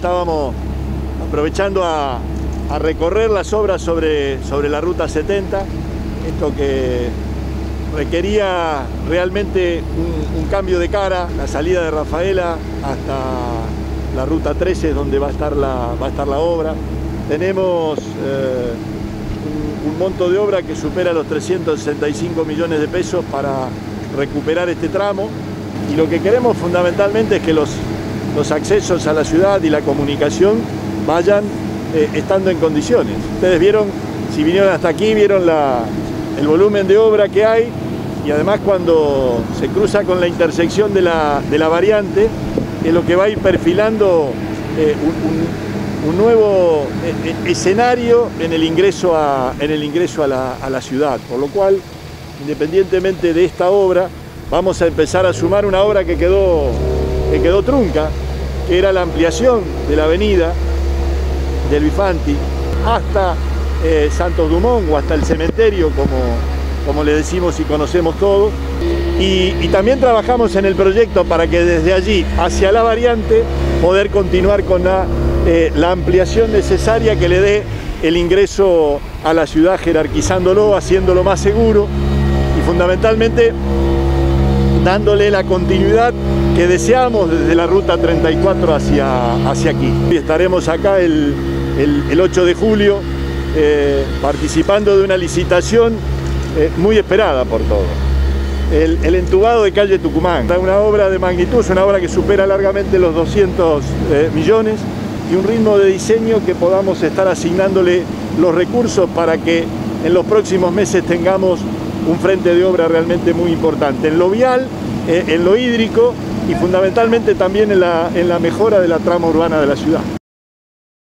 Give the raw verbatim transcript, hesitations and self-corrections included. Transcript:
estábamos aprovechando a, a recorrer las obras sobre, sobre la Ruta setenta, esto que requería realmente un, un cambio de cara, la salida de Rafaela hasta la Ruta trece, donde va a estar la, va a estar la obra. Tenemos eh, un, un monto de obra que supera los trescientos sesenta y cinco millones de pesos para recuperar este tramo, y lo que queremos fundamentalmente es que los, los accesos a la ciudad y la comunicación vayan eh, estando en condiciones. Ustedes vieron, si vinieron hasta aquí, vieron la, el volumen de obra que hay, y además cuando se cruza con la intersección de la, de la variante, es lo que va a ir perfilando eh, un, un, un nuevo eh, escenario en el ingreso, a, en el ingreso a, la, a la ciudad, por lo cual, independientemente de esta obra, vamos a empezar a sumar una obra que quedó, que quedó trunca, que era la ampliación de la avenida del Bifanti hasta eh, Santos Dumont, o hasta el cementerio, como, como le decimos y conocemos todos. Y, y también trabajamos en el proyecto para que desde allí hacia la variante poder continuar con la, eh, la ampliación necesaria que le dé el ingreso a la ciudad, jerarquizándolo, haciéndolo más seguro y fundamentalmente dándole la continuidad que deseamos desde la Ruta treinta y cuatro hacia, hacia aquí. Y estaremos acá el, el, el ocho de julio eh, participando de una licitación eh, muy esperada por todos. El, el entubado de calle Tucumán, una obra de magnitud, es una obra que supera largamente los doscientos eh, millones, y un ritmo de diseño que podamos estar asignándole los recursos para que en los próximos meses tengamos un frente de obra realmente muy importante, en lo vial, eh, en lo hídrico y fundamentalmente también en la, en la mejora de la trama urbana de la ciudad.